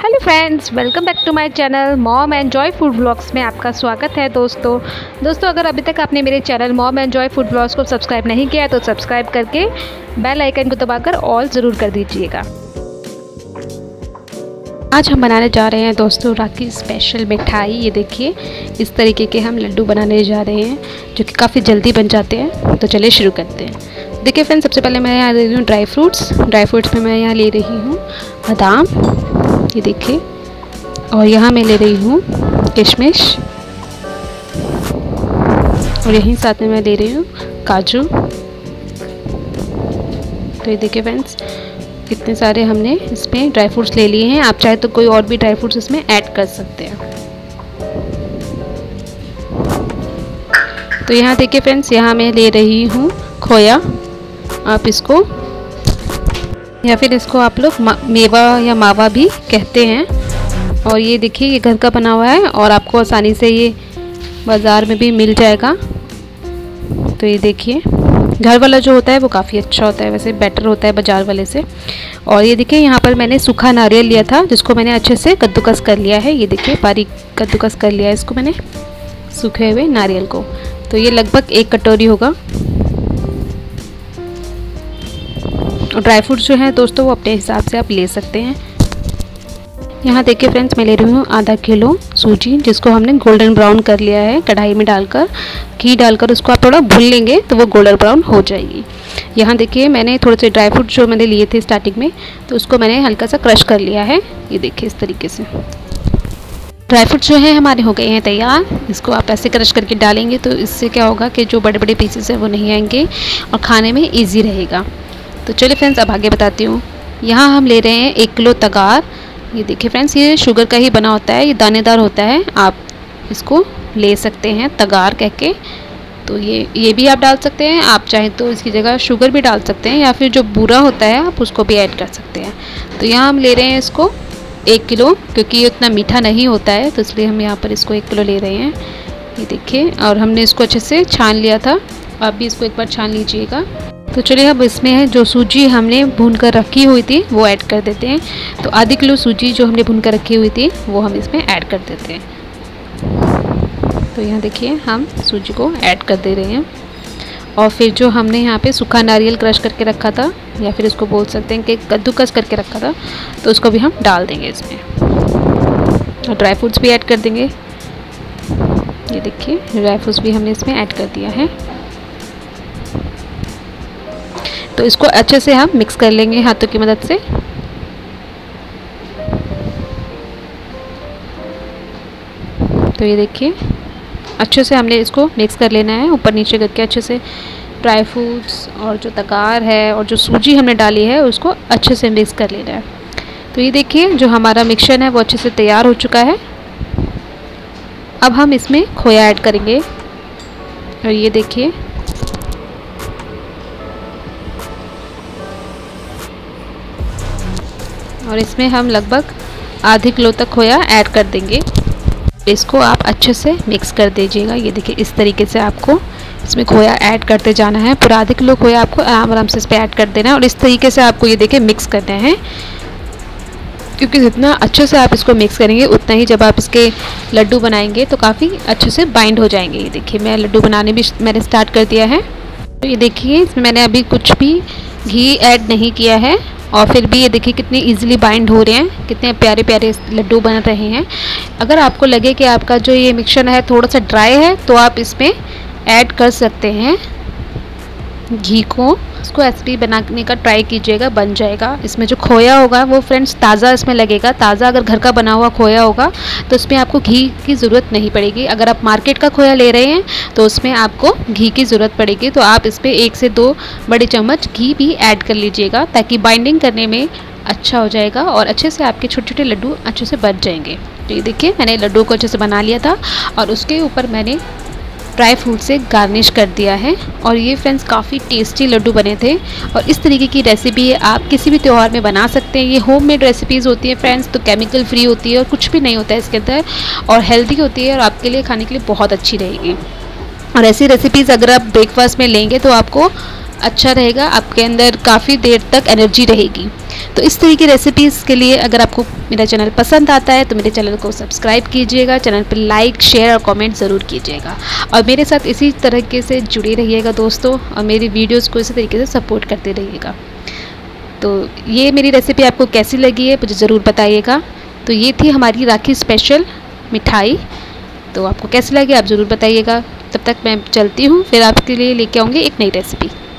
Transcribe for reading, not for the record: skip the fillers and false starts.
Hello friends, welcome back to my channel mom and joy food vlogs में आपका स्वागत है। दोस्तों अगर अभी तक आपने मेरे channel mom and joy food vlogs को सब्सक्राइब नहीं किया है तो सब्सक्राइब करके बेल आइकन को दबाकर ऑल ज़रूर कर दीजिएगा। आज हम बनाने जा रहे हैं दोस्तों राखी स्पेशल मिठाई। ये देखिए इस तरीके के हम लड्डू बनाने जा रहे हैं जो कि काफ़ी जल्दी बन जाते हैं। तो चलिए शुरू करते हैं। देखिए फ्रेंड्स, सबसे पहले मैं यहाँ ले रही हूँ ड्राई फ्रूट्स में मैं यहाँ ले रही हूँ बादाम, ये देखिए, और यहाँ मैं ले रही हूँ किशमिश, और यहीं साथ में मैं ले रही हूँ काजू। तो ये देखिए फ्रेंड्स, कितने सारे हमने इसमें ड्राई फ्रूट्स ले लिए हैं। आप चाहे तो कोई और भी ड्राई फ्रूट्स इसमें ऐड कर सकते हैं। तो यहाँ देखिए फ्रेंड्स, यहाँ मैं ले रही हूँ खोया। आप इसको या फिर इसको आप लोग मेवा या मावा भी कहते हैं। और ये देखिए ये घर का बना हुआ है और आपको आसानी से ये बाज़ार में भी मिल जाएगा। तो ये देखिए घर वाला जो होता है वो काफ़ी अच्छा होता है, वैसे बेटर होता है बाज़ार वाले से। और ये देखिए यहाँ पर मैंने सूखा नारियल लिया था जिसको मैंने अच्छे से कद्दूकस कर लिया है। ये देखिए बारीक कद्दूकस कर लिया है इसको मैंने, सूखे हुए नारियल को। तो ये लगभग 1 कटोरी होगा। और ड्राई फ्रूट्स जो हैं दोस्तों वो अपने हिसाब से आप ले सकते हैं। यहाँ देखिए फ्रेंड्स, मैं ले रही हूँ आधा किलो सूजी जिसको हमने गोल्डन ब्राउन कर लिया है। कढ़ाई में डालकर घी डालकर उसको आप थोड़ा भून लेंगे तो वो गोल्डन ब्राउन हो जाएगी। यहाँ देखिए मैंने थोड़े से ड्राई फ्रूट जो मैंने लिए थे स्टार्टिंग में, तो उसको मैंने हल्का सा क्रश कर लिया है। ये देखिए इस तरीके से ड्राई फ्रूट्स जो है हमारे हो गए हैं तैयार। इसको आप ऐसे क्रश करके डालेंगे तो इससे क्या होगा कि जो बड़े बड़े पीसेस हैं वो नहीं आएंगे और खाने में ईजी रहेगा। तो चलिए फ्रेंड्स अब आगे बताती हूँ। यहाँ हम ले रहे हैं 1 किलो तगार। ये देखिए फ्रेंड्स, ये शुगर का ही बना होता है, ये दानेदार होता है। आप इसको ले सकते हैं तगार कह के। तो ये भी आप डाल सकते हैं। आप चाहे तो इसकी जगह शुगर भी डाल सकते हैं या फिर जो बूरा होता है आप उसको भी ऐड कर सकते हैं। तो यहाँ हम ले रहे हैं इसको 1 किलो, क्योंकि ये उतना मीठा नहीं होता है तो इसलिए हम यहाँ पर इसको 1 किलो ले रहे हैं। ये देखिए, और हमने इसको अच्छे से छान लिया था। आप भी इसको एक बार छान लीजिएगा। तो चलिए अब इसमें जो सूजी हमने भून कर रखी हुई थी वो ऐड कर देते हैं। तो आधी किलो सूजी जो हमने भून कर रखी हुई थी वो हम इसमें ऐड कर देते हैं। तो यहाँ देखिए हम सूजी को ऐड कर दे रहे हैं। और फिर जो हमने यहाँ पे सूखा नारियल क्रश करके रखा था या फिर इसको बोल सकते हैं कि कद्दूकस करके रखा था, तो उसको भी हम डाल देंगे इसमें। और ड्राई फ्रूट्स भी ऐड कर देंगे। ये देखिए ड्राई फ्रूट्स भी हमने इसमें ऐड कर दिया है। तो इसको अच्छे से हम मिक्स कर लेंगे हाथों की मदद से। तो ये देखिए अच्छे से हमने इसको मिक्स कर लेना है, ऊपर नीचे करके अच्छे से। ड्राई फ्रूट्स और जो तगार है और जो सूजी हमने डाली है उसको अच्छे से मिक्स कर लेना है। तो ये देखिए जो हमारा मिक्सचर है वो अच्छे से तैयार हो चुका है। अब हम इसमें खोया ऐड करेंगे। और ये देखिए और इसमें हम लगभग आधे किलो तक खोया ऐड कर देंगे। इसको आप अच्छे से मिक्स कर दीजिएगा। ये देखिए इस तरीके से आपको इसमें खोया ऐड करते जाना है। पूरा आधे किलो खोया आपको आराम से इस पर ऐड कर देना है और इस तरीके से आपको ये देखिए मिक्स करना है, क्योंकि जितना अच्छे से आप इसको मिक्स करेंगे उतना ही जब आप इसके लड्डू बनाएंगे तो काफ़ी अच्छे से बाइंड हो जाएंगे। ये देखिए मैं लड्डू बनाने भी मैंने स्टार्ट कर दिया है। तो ये देखिए इसमें मैंने अभी कुछ भी घी ऐड नहीं किया है और फिर भी ये देखिए कितने इजीली बाइंड हो रहे हैं, कितने प्यारे प्यारे लड्डू बन रहे हैं। अगर आपको लगे कि आपका जो ये मिक्सचर है थोड़ा सा ड्राई है तो आप इसमें ऐड कर सकते हैं घी को। इसको ऐसे भी बनाने का ट्राई कीजिएगा, बन जाएगा। इसमें जो खोया होगा वो फ्रेंड्स ताज़ा इसमें लगेगा। ताज़ा अगर घर का बना हुआ खोया होगा तो उसमें आपको घी की ज़रूरत नहीं पड़ेगी। अगर आप मार्केट का खोया ले रहे हैं तो उसमें आपको घी की ज़रूरत पड़ेगी। तो आप इस पर 1 से 2 बड़े चम्मच घी भी ऐड कर लीजिएगा ताकि बाइंडिंग करने में अच्छा हो जाएगा और अच्छे से आपके छोटे छोटे लड्डू अच्छे से बन जाएंगे। तो ये देखिए मैंने लड्डू को अच्छे से बना लिया था और उसके ऊपर मैंने ड्राई फ्रूट से गार्निश कर दिया है। और ये फ्रेंड्स काफ़ी टेस्टी लड्डू बने थे। और इस तरीके की रेसिपी आप किसी भी त्यौहार में बना सकते हैं। ये होममेड रेसिपीज़ होती है फ्रेंड्स, तो केमिकल फ्री होती है और कुछ भी नहीं होता है इसके अंदर, और हेल्दी होती है और आपके लिए खाने के लिए बहुत अच्छी रहेगी। और ऐसी रेसिपीज़ अगर आप ब्रेकफास्ट में लेंगे तो आपको अच्छा रहेगा, आपके अंदर काफ़ी देर तक एनर्जी रहेगी। तो इस तरह की रेसिपीज़ के लिए अगर आपको मेरा चैनल पसंद आता है तो मेरे चैनल को सब्सक्राइब कीजिएगा, चैनल पर लाइक शेयर और कमेंट ज़रूर कीजिएगा और मेरे साथ इसी तरीके से जुड़े रहिएगा दोस्तों, और मेरी वीडियोज़ को इसी तरीके से सपोर्ट करते रहिएगा। तो ये मेरी रेसिपी आपको कैसी लगी है मुझे ज़रूर बताइएगा। तो ये थी हमारी राखी स्पेशल मिठाई, तो आपको कैसी लगी आप ज़रूर बताइएगा। तब तक मैं चलती हूँ, फिर आपके लिए लेके आऊँगी एक नई रेसिपी।